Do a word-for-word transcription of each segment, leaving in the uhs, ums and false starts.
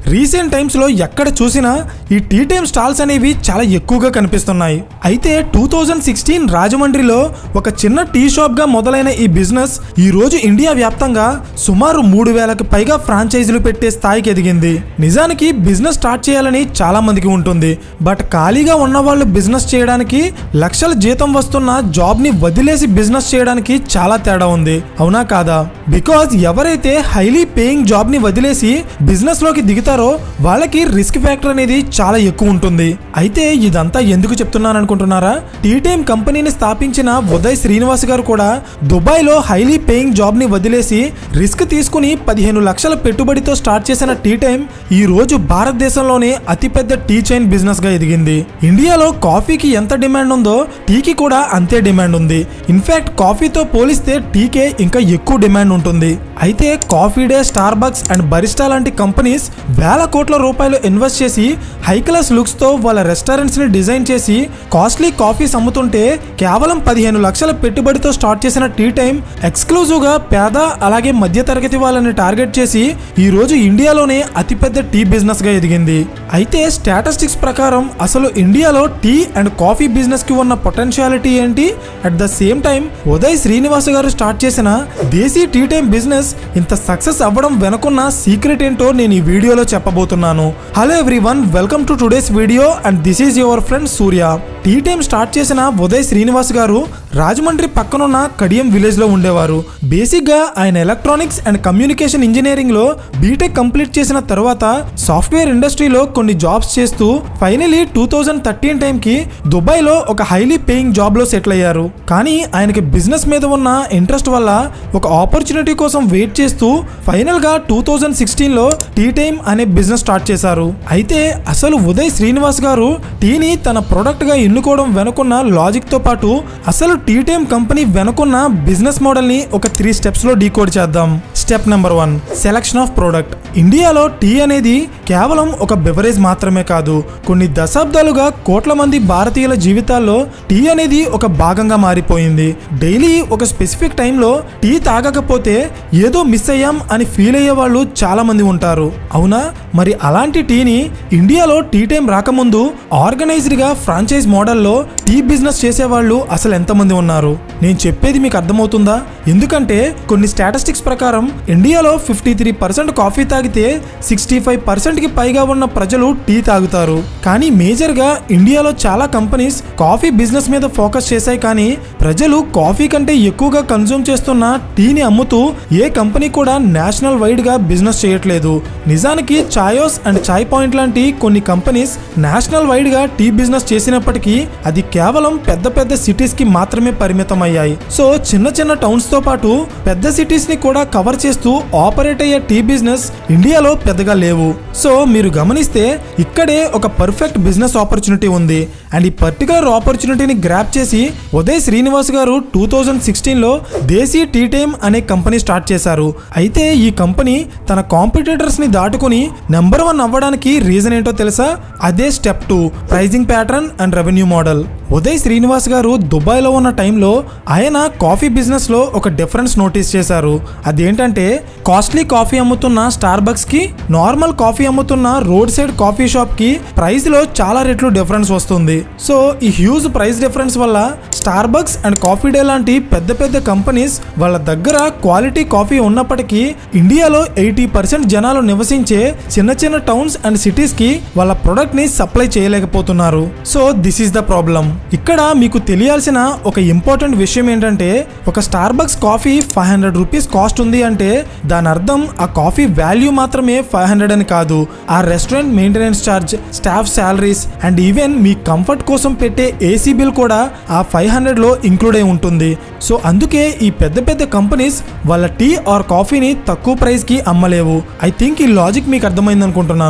Recent times లో ఎక్కడ చూసినా ఈ టీ టైమ్ స్టాల్స్ అనేవి చాలా ఎక్కువగా కనిపిస్తున్నాయి. అయితే టూ థౌజండ్ సిక్స్టీన్ రాజమండ్రిలో ఒక చిన్న టీ షాప్ గా మొదలైన ఈ బిజినెస్ ఈ రోజు ఇండియా వ్యాప్తంగా సుమారు మూడు వేలకు పైగా ఫ్రాంచైజీలు పెట్టే స్థాయికి ఎదిగింది. నిజానికి బిజినెస్ స్టార్ట్ చేయాలని చాలా మందికి ఉంటుంది. బట్ ఖాళీగా ఉన్న వాళ్ళు బిజినెస్ చేయడానికి, లక్షల జీతం వస్తున్న జాబ్ ని వదిలేసి బిజినెస్ చేయడానికి చాలా తేడా ఉంది. అవునా కాదా? బికాజ్ ఎవరైతే హైలీ పేయింగ్ జాబ్ ని వదిలేసి బిజినెస్ లోకి దిగుతారో వాళ్ళకి రిస్క్ ఫ్యాక్టర్ అనేది చాలా ఎక్కువ ఉంటుంది. అయితే ఇదంతా ఎందుకు చెప్తున్నాను అనుకుంటున్నారా? టీ టైమ్ కంపెనీని స్థాపించిన ఉదయ్ శ్రీనివాస్ గారు కూడా దుబాయ్ లో హైలీ పేయింగ్ జాబ్ ని వదిలేసి రిస్క్ తీసుకుని పదిహేను లక్షల పెట్టుబడితో స్టార్ట్ చేసిన టీ టైమ్ ఈ రోజు భారతదేశంలోనే అతిపెద్ద టీ చైన్ బిజినెస్ గా ఎదిగింది. ఇండియాలో కాఫీకి ఎంత డిమాండ్ ఉందో టీకి కూడా అంతే డిమాండ్ ఉంది. ఇన్ఫాక్ట్ కాఫీతో పోలిస్తే టీకే ఇంకా ఎక్కువ డిమాండ్ ఉంటుంది. అయితే Coffee Day, Starbucks and Barista లాంటి కంపెనీస్ వేల కోట్ల రూపాయలు ఇన్వెస్ట్ చేసి హై క్లాస్ లుక్స్ తో వాళ్ళ రెస్టారెంట్స్ ని డిజైన్ చేసి కాస్ట్లీ కాఫీస్ అమ్ముతుంటే కేవలం పదిహేను లక్షల పెట్టుబడితో స్టార్ట్ చేసిన టీ టైమ్ ఎక్స్క్లూజివ్ గా పేద అలాగే మధ్య తరగతి వాళ్ళని టార్గెట్ చేసి ఈ రోజు ఇండియాలోనే అతిపెద్ద టీ బిజినెస్ గా ఎదిగింది. అయితే స్టాటిస్టిక్స్ ప్రకారం అసలు ఇండియాలో టీ అండ్ కాఫీ బిజినెస్ కి ఉన్న పొటెన్షియాలిటీ ఏంటి, at the same time Uday Srinivas garu start చేసిన దేశీ టీ టైమ్ బిజినెస్ ఇంత సక్సెస్ అవ్వడం వెనుకున్న సీక్రెట్ ఏంటో నేను ఈ వీడియోలో చెప్పబోతున్నాను. Hello everyone, welcome to today's video and this is your friend Surya. Tea Time start చేసిన ఉదయ్ శ్రీనివాస్ గారు రాజమండ్రి పక్కనున్న కడియం విలేజ్ లో ఉండేవారు. బేసిక్ గా ఆయన ఎలక్ట్రానిక్స్ అండ్ కమ్యూనికేషన్ ఇంజనీరింగ్ లో బీటెక్ కంప్లీట్ చేసిన తర్వాత సాఫ్ట్వేర్ ఇండస్ట్రీలో కొన్ని జాబ్స్ చేస్తూ finally two thousand thirteen time కి దుబాయ్ లో ఒక హైలీ పేయింగ్ జాబ్ లో సెటిల్ అయ్యారు. కానీ ఆయనకి బిజినెస్ మీద ఉన్న ఇంట్రెస్ట్ వల్ల ఒక ఆపర్చునిటీ కోసం వెయిట్ చేస్తూ ఫైనల్ గా టూ థౌజండ్ సిక్స్టీన్ లో టీ టైమ్ అనే బిజినెస్ స్టార్ట్ చేశారు. అయితే అసలు ఉదయ్ శ్రీనివాస్ గారు టీని తన ప్రొడక్ట్ గా ఎన్నుకోవడం వెనుకున్న లాజిక్ తో పాటు అసలు టీ టైమ్ కంపెనీ వెనుకున్న బిజినెస్ మోడల్ ని ఒక త్రీ స్టెప్స్ లో డీకోడ్ చేద్దాం. Step number one, selection of product. ఇండియాలో టీ అనేది కేవలం ఒక బెవరేజ్ మాత్రమే కాదు, కొన్ని దశాబ్దాలుగా కోట్ల మంది భారతీయుల జీవితాల్లో టీ అనేది ఒక భాగంగా మారిపోయింది. డైలీ ఒక స్పెసిఫిక్ టైంలో టీ తాగకపోతే ఏదో మిస్ అయ్యాం అని ఫీల్ అయ్యే వాళ్ళు చాలా మంది ఉంటారు. అవునా? మరి అలాంటి టీని ఇండియాలో టీ టైం రాకముందు ఆర్గనైజ్డ్ గా ఫ్రాంచైజ్ మోడల్లో టీ బిజినెస్ చేసేవాళ్ళు అసలు ఎంతమంది ఉన్నారు? నేను చెప్పేది మీకు అర్థమవుతుందా? ఎందుకంటే కొన్ని స్టాటిస్టిక్స్ ప్రకారం ఇండియాలో ఫిఫ్టీ త్రీ పర్సెంట్ కాఫీ తాగితే సిక్స్టీ ఫైవ్ పర్సెంట్ కి పైగా ఉన్న ప్రజలు టీ తాగుతారు. కానీ మేజర్ గా ఇండియాలో చాలా కంపెనీస్ కాఫీ బిజినెస్ మీద ఫోకస్ చేశాయి. కానీ ప్రజలు కాఫీ కంటే ఎక్కువగా కన్జ్యూమ్ చేస్తున్న టీని అమ్ముతూ ఏ కంపెనీ కూడా నేషనల్ వైడ్ గా బిజినెస్ చేయట్లేదు. నిజానికి చాయోస్ అండ్ చాయ్ పాయింట్ లాంటి కొన్ని కంపెనీస్ నేషనల్ వైడ్ గా టీ బిజినెస్ చేసినప్పటికీ అది కేవలం పెద్ద పెద్ద సిటీస్ కి మాత్రమే పరిమితం అయ్యాయి. సో చిన్న చిన్న టౌన్స్ తో పాటు పెద్ద సిటీస్ ని కూడా కవర్ చేస్తూ ఆపరేట్ అయ్యే టీ బిజినెస్ ఇండియాలో పెద్దగా లేవు. సో మీరు గమనిస్తే ఇక్కడే ఒక పర్ఫెక్ట్ బిజినెస్ ఆపర్చునిటీ ఉంది. అండ్ ఈ పర్టికులర్ ఆపర్చునిటీని గ్రాప్ చేసి Uday Srinivas garu two thousand sixteen లో దేశీ టీ టైమ్ అనే కంపెనీ స్టార్ట్ చేశారు. అయితే ఈ కంపెనీ తన కాంపిటీటర్స్ ని దాటుకుని నెంబర్ వన్ అవ్వడానికి రీజన్ ఏంటో తెలుసా? అదే step two, pricing pattern and revenue model. Uday Srinivas garu Dubai లో ఉన్న టైంలో ఆయన కాఫీ బిజినెస్ లో ఒక డిఫరెన్స్ నోటీస్ చేశారు. అదేంటంటే కాస్ట్లీ కాఫీ అమ్ముతున్న స్టార్ బక్స్ కి నార్మల్ కాఫీ అమ్ముతున్న రోడ్ సైడ్ కాఫీ షాప్ కి ప్రైస్ లో చాలా రెట్లు డిఫరెన్స్ వస్తుంది. సో ఈ హ్యూజ్ ప్రైస్ డిఫరెన్స్ వల్ల Starbucks and Coffee Day లాంటి పెద్ద పెద్ద కంపెనీస్ వాళ్ళ దగ్గర క్వాలిటీ కాఫీ ఉన్నప్పటికీ ఇండియాలో ఎయిటీ పర్సెంట్ జనాలు నివసించే చిన్న చిన్న టౌన్స్ అండ్ సిటీస్ కి వాళ్ళ ప్రొడక్ట్ ని సప్లై చేయలేకపోతున్నారు. So this is the problem. ఇక్కడ మీకు తెలియాల్సిన ఒక ఇంపార్టెంట్ విషయం ఏంటంటే ఒక Starbucks coffee five hundred rupees cost ఉంది అంటే దాని అర్థం ఆ కాఫీ వాల్యూ మాత్రమే ఫైవ్ హండ్రెడ్ అని కాదు. ఆ restaurant maintenance charge, staff salaries and even మీ కంఫర్ట్ కోసం పెట్టే ఏసీ బిల్ కూడా ఆ ఫైవ్ హండ్రెడ్ లో ఇంక్లూడ్ అయి ఉంటుంది. సో అందుకే ఈ పెద్ద పెద్ద కంపెనీస్ వాళ్ళ టీ ఆర్ కాఫీని తక్కువ ప్రైస్ కి అమ్మలేవు. ఐ థింక్ ఈ లాజిక్ మీకు అర్థమైంది అనుకుంటున్నాను.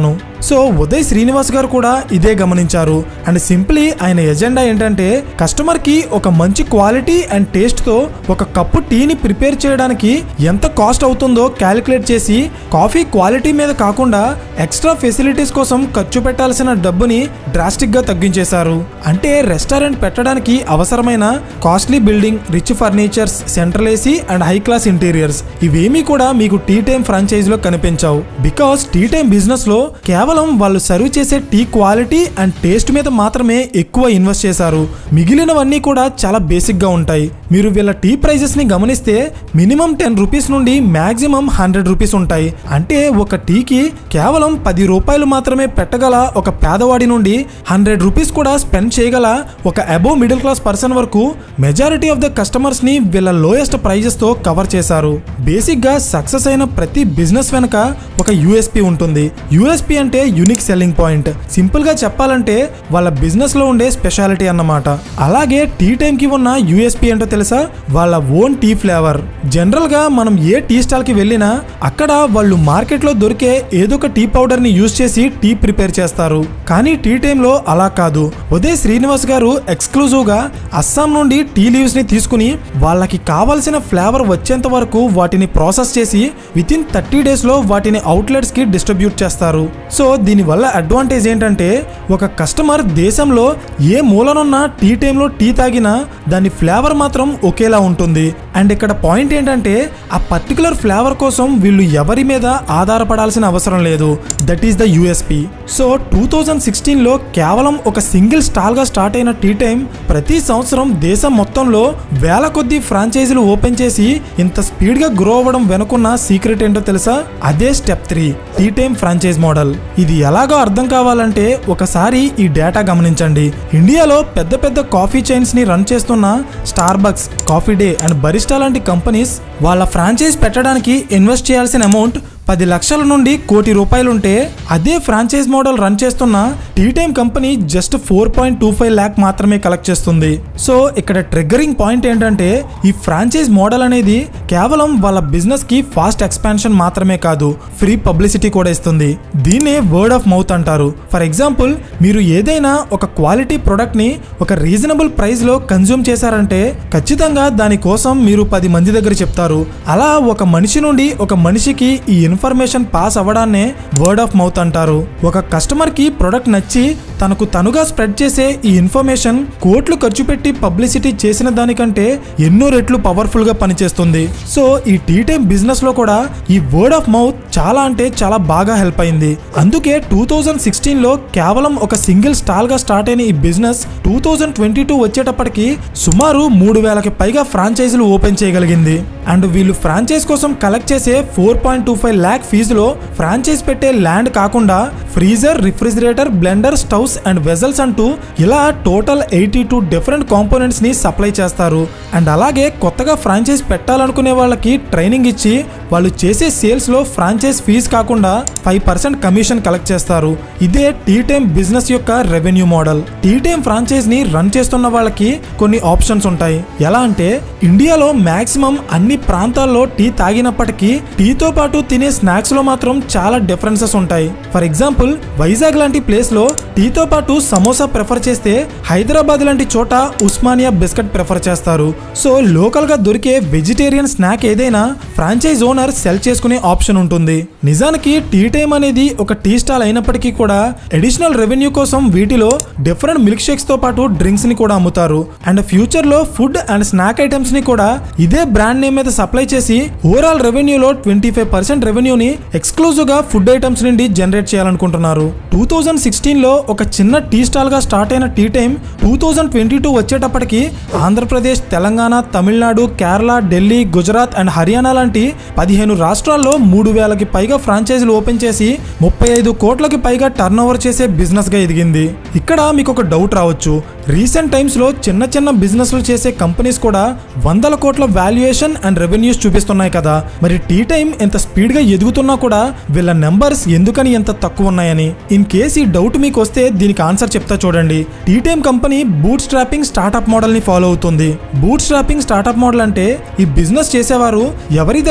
సో ఉదయ్ శ్రీనివాస్ గారు కూడా ఇదే గమనించారు. అండ్ సింప్లీ ఆయన ఎజెండా ఏంటంటే కస్టమర్ కి ఒక మంచి క్వాలిటీ అండ్ టేస్ట్ తో ఒక కప్పు టీని ప్రిపేర్ చేయడానికి ఎంత కాస్ట్ అవుతుందో క్యాలిక్యులేట్ చేసి కాఫీ క్వాలిటీ మీద కాకుండా ఎక్స్ట్రా ఫెసిలిటీస్ కోసం ఖర్చు పెట్టాల్సిన డబ్బుని డ్రాస్టిక్ గా తగ్గించేశారు. అంటే రెస్టారెంట్ పెట్టడానికి అవసరమైన costly building, rich furnitures, central AC and high class interiors ఇవేమీ కూడా మీకు టీ టైమ్ ఫ్రాంచైజ్ లో కనిపించవు. బికాస్ టీ టైమ్ బిజినెస్ లో కేవలం వాళ్ళు సర్వ్ చేసే టీ క్వాలిటీ అండ్ టేస్ట్ మీద మాత్రమే ఎక్కువ ఇన్వెస్ట్ చేశారు. మిగిలినవన్నీ కూడా చాలా బేసిక్ గా ఉంటాయి. మీరు వీళ్ళ టీ ప్రైజెస్ ని గమనిస్తే మినిమం టెన్ రూపీస్ నుండి మాక్సిమం హండ్రెడ్ రూపీస్ ఉంటాయి. అంటే ఒక టీకి కేవలం పది రూపాయలు మాత్రమే పెట్టగల ఒక పేదవాడి నుండి హండ్రెడ్ రూపీస్ కూడా స్పెండ్ చేయగల ఒక అబోవ్ మిడిల్ క్లాస్ పర్సన్ వరకు మెజారిటీ ఆఫ్ ద కస్టమర్స్ ని వీళ్ళ లోయెస్ట్ ప్రైజెస్ తో కవర్ చేశారు. బేసిక్ గా సక్సెస్ అయిన ప్రతి బిజినెస్ వెనక ఒక యూఎస్పీ ఉంటుంది. యూఎస్పీ అంటే యూనిక్ సెల్లింగ్ పాయింట్. సింపుల్ గా చెప్పాలంటే వాళ్ళ బిజినెస్ లో ఉండే స్పెషాలిటీ అన్నమాట. అలాగే టీ టైమ్ కి ఉన్న యూఎస్పీ ఏంటో తెలుసా? వాళ్ళ ఓన్ టీ ఫ్లేవర్. జనరల్ గా మనం ఏ టీ స్టాల్ కి వెళ్ళినా అక్కడ వాళ్ళు మార్కెట్ లో దొరికే ఏదో ఒక టీ పౌడర్ ని యూజ్ చేసి టీ ప్రిపేర్ చేస్తారు. కానీ టీ టైమ్ లో అలా కాదు. ఉదయ్ శ్రీనివాస్ గారు ఎక్స్క్లూజివ్ గా అస్సాం నుండి టీ లీవ్స్ ని తీసుకుని వాళ్ళకి కావాల్సిన ఫ్లేవర్ వచ్చేంత వరకు వాటిని ప్రాసెస్ చేసి విత్ ఇన్ థర్టీ డేస్ లో వాటిని అవుట్లెట్స్ కి డిస్ట్రిబ్యూట్ చేస్తారు. సో దీని వల్ల అడ్వాంటేజ్ ఏంటంటే ఒక కస్టమర్ దేశంలో ఏ మూలనున్న టీ టైమ్ లో టీ తాగినా దాని ఫ్లేవర్ మాత్రం ఒకేలా ఉంటుంది. అండ్ ఇక్కడ పాయింట్ ఏంటంటే ఆ పర్టికులర్ ఫ్లేవర్ కోసం వీళ్ళు ఎవరి మీద ఆధారపడాల్సిన అవసరం లేదు. That is the USP. So two thousand sixteen లో కేవలం ఒక సింగిల్ స్టాల్ గా స్టార్ట్ అయిన టీ టైమ్ ప్రతి సంవత్సరం దేశం మొత్తంలో వేల కొద్ది ఫ్రాంచైజీలు ఓపెన్ చేసి ఇంత స్పీడ్ గా గ్రో అవ్వడం వెనుకున్న సీక్రెట్ ఏంటో తెలుసా? అదే step three, Tea Time franchise model. ఇది ఎలాగో అర్థం కావాలంటే ఒకసారి ఈ డేటా గమనించండి. ఇండియాలో పెద్ద పెద్ద కాఫీ చైన్స్ ని రన్ చేస్తున్న Starbucks, Coffee Day and Barista లాంటి కంపెనీస్ వాళ్ళ ఫ్రాంచైజ్ పెట్టడానికి ఇన్వెస్ట్ చేయాల్సిన అమౌంట్ పది లక్షల నుండి కోటి రూపాయలుంటే అదే ఫ్రాంచైజ్ మోడల్ రన్ చేస్తున్న Tea Time company just four point two five lakh మాత్రమే కలెక్ట్ చేస్తుంది. సో ఇక్కడ ట్రిగ్గరింగ్ పాయింట్ ఏంటంటే ఈ ఫ్రాంచైజ్ మోడల్ అనేది కేవలం వాళ్ళ బిజినెస్ కి ఫాస్ట్ ఎక్స్పాన్షన్ మాత్రమే కాదు, ఫ్రీ పబ్లిసిటీ కూడా ఇస్తుంది. దీన్నే వర్డ్ ఆఫ్ మౌత్ అంటారు. ఫర్ ఎగ్జాంపుల్, మీరు ఏదైనా ఒక క్వాలిటీ ప్రొడక్ట్ ని ఒక రీజనబుల్ ప్రైస్ లో కన్జ్యూమ్ చేశారంటే ఖచ్చితంగా దానికోసం మీరు పది మంది దగ్గర చెప్తారు. అలా ఒక మనిషి నుండి ఒక మనిషికి ఈ ఇన్ఫర్మేషన్ పాస్ అవ్వడాన్నే వర్డ్ ఆఫ్ మౌత్ అంటారు. ఒక కస్టమర్ కి ప్రొడక్ట్ నచ్చి తనకు తనుగా స్ప్రెడ్ చేసే ఈ ఇన్ఫర్మేషన్ కోట్లు ఖర్చు పెట్టి పబ్లిసిటీ చేసిన దానికంటే ఎన్నో రెట్లు పవర్ఫుల్ గా పనిచేస్తుంది. సో ఈ టీ టైమ్ బిజినెస్ లో కూడా ఈ వర్డ్ ఆఫ్ మౌత్ చాలా అంటే చాలా బాగా హెల్ప్ అయింది. అందుకే టూ థౌజండ్ సిక్స్టీన్ లో కేవలం ఒక సింగిల్ స్టాల్ గా స్టార్ట్ అయిన ఈ business two thousand twenty two వచ్చేటప్పటికి సుమారు మూడు వేలకి పైగా ఫ్రాంచైజీలు ఓపెన్ చేయగలిగింది. అండ్ వీళ్ళు ఫ్రాంచైజ్ కోసం కలెక్ట్ చేసే four point two five lakh ఫీజులో ఫ్రాంచైజ్ పెట్టే ల్యాండ్ కాకుండా freezer, refrigerator, blender, stoves and vessels అంటూ ఇలా total eighty two different components ని సప్లై చేస్తారు. అండ్ అలాగే కొత్తగా ఫ్రాంచైజ్ పెట్టాలనుకునే వాళ్ళకి ట్రైనింగ్ ఇచ్చి వాళ్ళు చేసే సేల్స్ లో ఫ్రాంచైజ్ ఫీజు కాకుండా ఫైవ్ పర్సెంట్ కమిషన్ కలెక్ట్ చేస్తారు. ఇదే టీ టైమ్ బిజినెస్ యొక్క revenue model. Tea Time franchise ని రన్ చేస్తున్న వాళ్ళకి కొన్ని ఆప్షన్స్ ఉంటాయి. ఎలా అంటే ఇండియాలో మాక్సిమం అన్ని ప్రాంతాల్లో టీ తాగినప్పటికీ టీతో పాటు తినే స్నాక్స్ లో మాత్రం చాలా డిఫరెన్సెస్ ఉంటాయి. ఫర్ ఎగ్జాంపుల్, వైజాగ్ లాంటి ప్లేస్ లో టీతో పాటు సమోసా ప్రిఫర్ చేస్తే హైదరాబాద్ లాంటి చోట ఉస్మానియా బిస్కెట్ ప్రిఫర్ చేస్తారు. సో లోకల్ గా దొరికే వెజిటేరియన్ స్నాక్ ఏదైనా ఫ్రాంచైజ్ ఓనర్ సెల్ చేసుకునే ఆప్షన్ ఉంటుంది. నిజానికి టీ టైమ్ అనేది ఒక టీ స్టాల్ అయినప్పటికీ కూడా అడిషనల్ రెవెన్యూ కోసం వీటిలో డిఫరెంట్ మిల్క్ షేక్స్ తో పాటు డ్రింక్స్ ని కూడా అమ్ముతారు. అండ్ ఫ్యూచర్ లో ఫుడ్ అండ్ స్నాక్ ఐటమ్స్ ని కూడా ఇదే బ్రాండ్ నేమ్ మీద సప్లై చేసి ఓవరాల్ రెవెన్యూలో ట్వంటీ ఫైవ్ పర్సెంట్ రెవెన్యూని ఎక్స్క్లూజివ్ గా ఫుడ్ ఐటమ్స్ నుండి జనరేట్ చేయాలనుకుంటున్నారు. టూ థౌజండ్ సిక్స్టీన్ లో ఒక చిన్న టీ స్టాల్ గా స్టార్ట్ అయిన Tea Time two thousand twenty two వచ్చేటప్పటికి ఆంధ్రప్రదేశ్, తెలంగాణ, తమిళనాడు, కేరళ, ఢిల్లీ, గుజరాత్ అండ్ హర్యానా లాంటి పదిహేను రాష్ట్రాల్లో మూడు వేలకి పైగా ఫ్రాంచైజీలు ఓపెన్ చేసి ముప్పై ఐదు కోట్లకి పైగా టర్న్ ఓవర్ చేసే బిజినెస్ గా ఎదిగింది. ఇక్కడ మీకు ఒక డౌట్ రావచ్చు, రీసెంట్ టైమ్స్ లో చిన్న చిన్న బిజినెస్లు చేసే కంపెనీస్ కూడా వందల కోట్ల వాల్యుయేషన్ అండ్ రెవెన్యూస్ చూపిస్తున్నాయి కదా, మరి టీ టైమ్ ఎంత స్పీడ్ గా ఎదుగుతున్నా కూడా వీళ్ళ నెంబర్స్ ఎందుకని ఎంత తక్కువ ఉన్నాయని. ఇన్ కేస్ ఈ డౌట్ మీకు వస్తే దీనికి ఆన్సర్ చెప్తా చూడండి. Tea Time company bootstrapping startup model ని ఫాలో అవుతుంది. బూట్ స్ట్రాపింగ్ స్టార్ట్అప్ మోడల్ అంటే ఈ బిజినెస్ చేసేవారు ఎవరి దగ్గర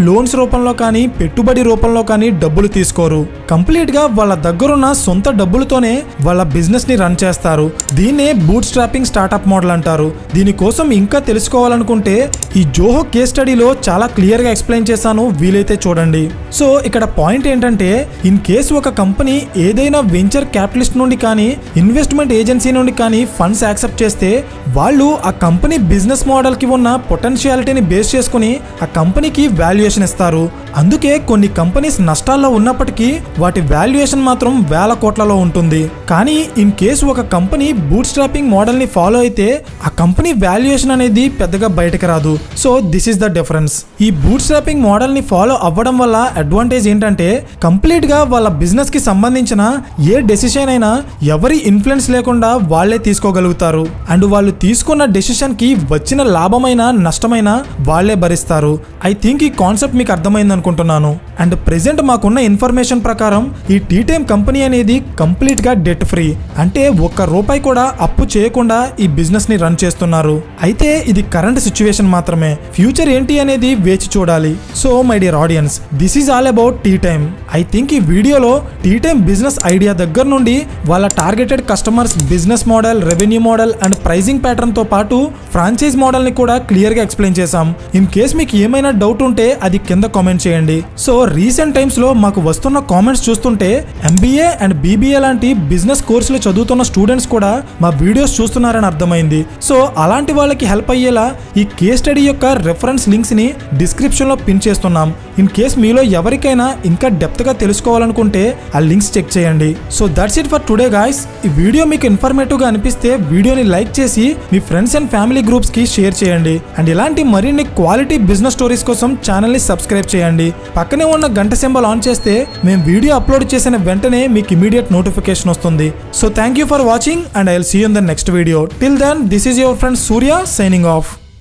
లోన్స్ రూపంలో కానీ పెట్టుబడి రూపంలో కానీ డబ్బులు తీసుకోరు. కంప్లీట్ గా వాళ్ళ దగ్గరున్న సొంత డబ్బులతోనే వాళ్ళ బిజినెస్ ని రన్ చేస్తారు. దీన్నే బూట్ స్ట్రాపింగ్ స్టార్ట్అప్ మోడల్ అంటారు. దీనికోసం ఇంకా తెలుసుకోవాలనుకుంటే ఈ జోహో కేస్ స్టడీలో చాలా క్లియర్ గా ఎక్స్ప్లెయిన్ చేశాను, వీలైతే చూడండి. సో ఇక్కడ పాయింట్ ఏంటంటే, ఇన్ కేసు ఒక కంపెనీ ఏదైనా వెంచర్ క్యాపిటలిస్ట్ నుండి కానీ ఇన్వెస్ట్మెంట్ ఏజెన్సీ నుండి కానీ ఫండ్స్ యాక్సెప్ట్ చేస్తే వాళ్ళు ఆ కంపెనీ బిజినెస్ మోడల్ కి ఉన్న పొటెన్షియాలిటీని బేస్ చేసుకుని ఆ కంపెనీకి వాల్యుయేషన్ ఇస్తారు. అందుకే కొన్ని కంపెనీస్ నష్టాల్లో ఉన్నప్పటికీ వాటి వాల్యుయేషన్ మాత్రం వేల కోట్లలో ఉంటుంది. కానీ ఇన్ కేసు ఒక కంపెనీ బూట్ స్ట్రాపింగ్ మోడల్ ని ఫాలో అయితే ఆ కంపెనీ వాల్యుయేషన్ అనేది పెద్దగా బయటకు రాదు. So this is the difference. ఈ బూట్ స్ట్రాపింగ్ మోడల్ ని ఫాలో అవ్వడం వల్ల అడ్వాంటేజ్ ఏంటంటే, కంప్లీట్ గా వాళ్ళ బిజినెస్ కి సంబంధించిన ఏ డెసిషన్ అయినా ఎవరి ఇన్ఫ్లుయెన్స్ లేకుండా వాళ్ళే తీసుకోగలుగుతారు. అండ్ వాళ్ళు తీసుకున్న డెసిషన్ కి వచ్చిన లాభమైన నష్టమైన వాళ్ళే భరిస్తారు. ఐ థింక్ ఈ కాన్సెప్ట్ మీకు అర్థమైంది అనుకుంటున్నాను. అండ్ ప్రెసెంట్ మాకున్న ఇన్ఫర్మేషన్ ప్రకారం ఈ టీ టైమ్ కంపెనీ అనేది కంప్లీట్ గా డెట్ ఫ్రీ, అంటే ఒక్క రూపాయి కూడా అప్పు చేయకుండా ఈ బిజినెస్ ని రన్ చేస్తున్నారు. అయితే ఇది కరెంట్ సిచ్యువేషన్ మాత్రమే. ఫ్యూచర్ ఏంటి అనేది వేచి చూడాలి. So my dear audience, this is all about Tea Time. I think ఈ వీడియోలో టీ టైమ్ బిజినెస్ ఐడియా దగ్గర నుండి వాళ్ళ targeted customers business model, revenue model and pricing pattern తో పాటు ఫ్రాంచైజ్ మోడల్ ని కూడా క్లియర్ గా ఎక్స్ప్లెయిన్ చేశాం. ఇన్ కేస్ మీకు ఏమైనా డౌట్ ఉంటే అది కింద కామెంట్ చేయండి. సో రీసెంట్ టైమ్స్ లో మాకు వస్తున్న కామెంట్స్ చూస్తుంటే ఎంబీఏ అండ్ బీబీఏ లాంటి బిజినెస్ కోర్సులు చదువుతున్న స్టూడెంట్స్ కూడా మా వీడియోస్ చూస్తున్నారని అర్థమైంది. సో అలాంటి వాళ్ళకి హెల్ప్ అయ్యేలా ఈ కేస్ స్టడీ యొక్క రెఫరెన్స్ లింక్స్ ని డిస్క్రిప్షన్ లో పిన్ చేస్తున్నాం. ఇన్ కేస్ మీలో ఎవరికైనా ఇంకా డెప్త్ గా తెలుసుకోవాలనుకుంటే ఆ లింక్స్ చెక్ చేయండి. So that's it for today guys. ఈ వీడియో మీకు ఇన్ఫర్మేటివ్ గా అనిపిస్తే వీడియోని లైక్ చేసి మీ ఫ్రెండ్స్ అండ్ ఫ్యామిలీ గ్రూప్స్ కి షేర్ చేయండి. అండ్ ఇలాంటి మరిన్ని క్వాలిటీ బిజినెస్ స్టోరీస్ కోసం ఛానల్ ని సబ్స్క్రైబ్ చేయండి. పక్కనే ఉన్న గంట సింబల్ ఆన్ చేస్తే మేము వీడియో అప్లోడ్ చేసిన వెంటనే మీకు ఇమీడియట్ నోటిఫికేషన్ వస్తుంది. So thank you for watching and I will see you in the next video. Till then, this is your friend Surya signing of.